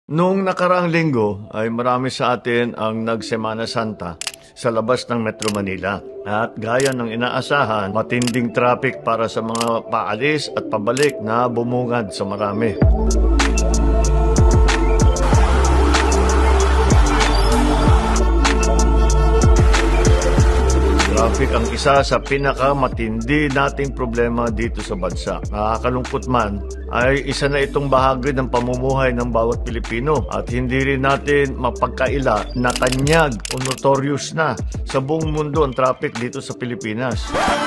Noong nakaraang linggo ay marami sa atin ang nagsemana Santa sa labas ng Metro Manila. At gaya ng inaasahan, matinding traffic para sa mga paalis at pabalik na bumungad sa marami. Traffic ang isa sa pinakamatindi nating problema dito sa bansa. Nakakalungkot man ay isa na itong bahagi ng pamumuhay ng bawat Pilipino at hindi rin natin mapagkaila na tanyag o notorious na sa buong mundo ang traffic dito sa Pilipinas.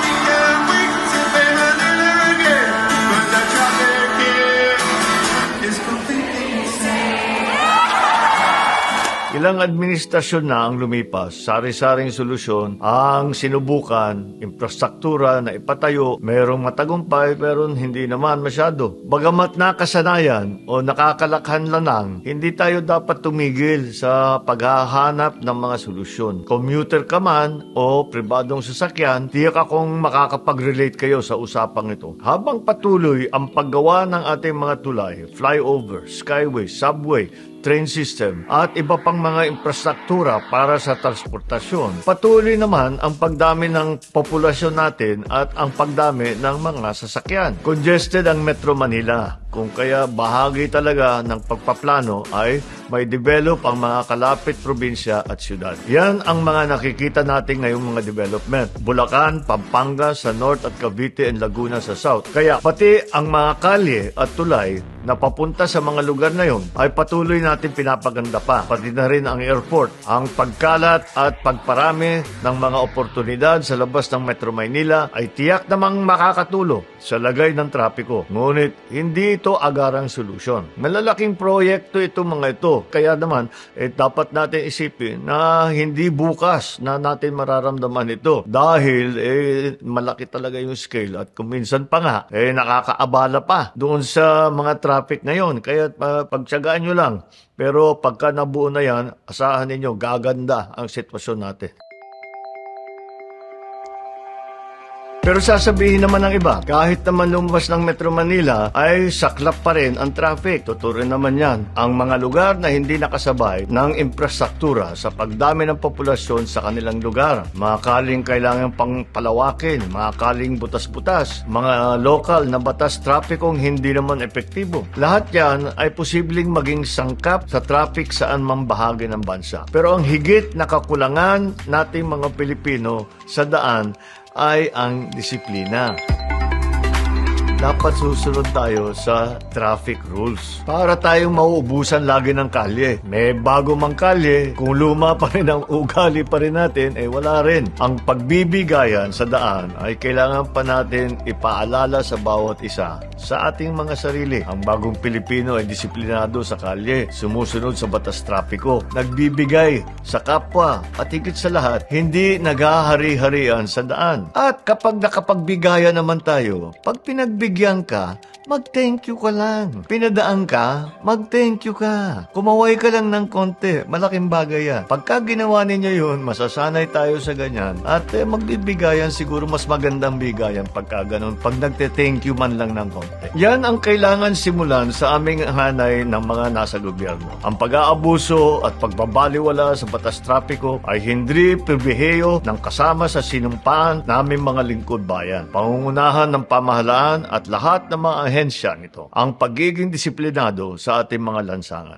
Ilang administrasyon na ang lumipas, sari-saring solusyon ang sinubukan, infrastruktura na ipatayo, merong matagumpay pero hindi naman masyado. Bagamat nakasanayan o nakakalakhan lang, hindi tayo dapat tumigil sa paghahanap ng mga solusyon. Commuter ka man o pribadong sasakyan, tiyak akong makakapag-relate kayo sa usapang ito. Habang patuloy ang paggawa ng ating mga tulay, flyover, skyway, subway, train system at iba pang mga infrastruktura para sa transportasyon. Patuloy naman ang pagdami ng populasyon natin at ang pagdami ng mga sasakyan. Congested ang Metro Manila, kung kaya bahagi talaga ng pagpaplano ay may develop ang mga kalapit probinsya at syudad. Yan ang mga nakikita natin ngayong mga development. Bulacan, Pampanga sa North at Cavite and Laguna sa South. Kaya pati ang mga kalye at tulay na papunta sa mga lugar na yon ay patuloy natin pinapaganda pa. Pati na rin ang airport. Ang pagkalat at pagparami ng mga oportunidad sa labas ng Metro Maynila ay tiyak namang makakatulong sa lagay ng trapiko. Ngunit hindi ito agarang solusyon. Malalaking proyekto itong mga ito. Kaya naman, dapat natin isipin na hindi bukas na natin mararamdaman ito. Dahil malaki talaga yung scale at kuminsan pa nga, nakakaabala pa doon sa mga traffic ngayon. Kaya pagtsagaan nyo lang. Pero pagka nabuo na yan, asahan ninyo, gaganda ang sitwasyon natin. Pero sasabihin naman ng iba, kahit naman lumabas ng Metro Manila ay saklap pa rin ang traffic. Totoo rin naman yan. Ang mga lugar na hindi nakasabay ng infrastruktura sa pagdami ng populasyon sa kanilang lugar. Mga kaling kailangan pang palawakin, mga kaling butas-butas, mga lokal na batas trapikong hindi naman epektibo. Lahat yan ay posibleng maging sangkap sa traffic saan mang bahagi ng bansa. Pero ang higit na kakulangan nating mga Pilipino sa daan ay ang disiplina. Dapat susunod tayo sa traffic rules para tayong mauubusan lagi ng kalye. May bago mang kalye, kung luma pa rin ang ugali pa rin natin, wala rin. Ang pagbibigayan sa daan ay kailangan pa natin ipaalala sa bawat isa sa ating mga sarili. Ang bagong Pilipino ay disiplinado sa kalye, sumusunod sa batas trapiko, nagbibigay sa kapwa at higit sa lahat, hindi naghahari-harian sa daan. At kapag nakapagbigayan naman tayo, pag pinagbigyan ka, mag-thank you ka lang. Pinadaan ka, mag-thank you ka. Kumaway ka lang ng konti, malaking bagay yan. Pagka ginawa ninyo yun, masasanay tayo sa ganyan. At magbibigayan, siguro mas magandang bigayan pagka ganun. Pag nagte-thank you man lang ng konti. Yan ang kailangan simulan sa aming hanay ng mga nasa gobyerno. Ang pag-aabuso at pagbabaliwala sa batas trapiko ay hindi pribilehiyo ng kasama sa sinumpaan naming mga lingkod bayan. Pangungunahan ng pamahalaan at lahat ng mga ahensya nito ang pagiging disiplinado sa ating mga lansangan.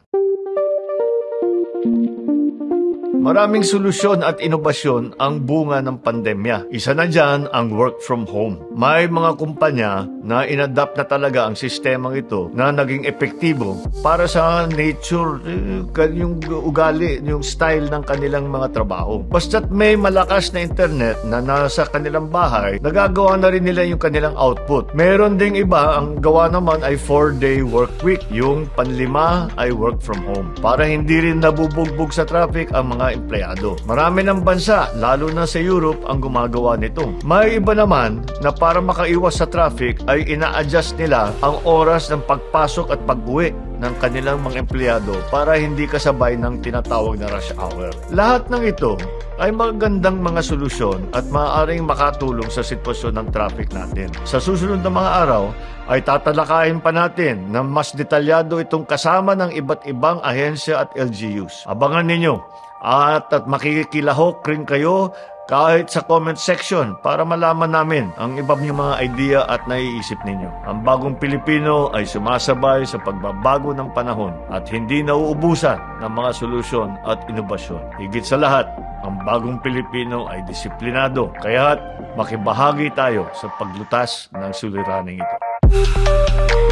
Maraming solusyon at inobasyon ang bunga ng pandemya. Isa na dyan ang work from home. May mga kumpanya na inadapt na talaga ang sistemang ito na naging epektibo para sa nature, yung ugali, yung style ng kanilang mga trabaho. Basta't may malakas na internet na nasa kanilang bahay, nagagawa na rin nila yung kanilang output. Meron ding iba, ang gawa naman ay 4-day work week. Yung panlima ay work from home. Para hindi rin nabubugbog sa traffic ang mga empleyado. Marami ng bansa, lalo na sa Europe, ang gumagawa nito. May iba naman na para makaiwas sa traffic ay ina-adjust nila ang oras ng pagpasok at pag-uwi ng kanilang mga empleyado para hindi kasabay ng tinatawag na rush hour. Lahat ng ito ay magagandang mga solusyon at maaaring makatulong sa sitwasyon ng traffic natin. Sa susunod na mga araw ay tatalakayin pa natin na mas detalyado itong kasama ng iba't ibang ahensya at LGUs. Abangan ninyo at makikilahok rin kayo kahit sa comment section para malaman namin ang iba niyong mga idea at naiisip ninyo. Ang bagong Pilipino ay sumasabay sa pagbabago ng panahon at hindi nauubusan ng mga solusyon at inobasyon. Higit sa lahat, ang bagong Pilipino ay disiplinado, kaya't makibahagi tayo sa paglutas ng suliraning ito.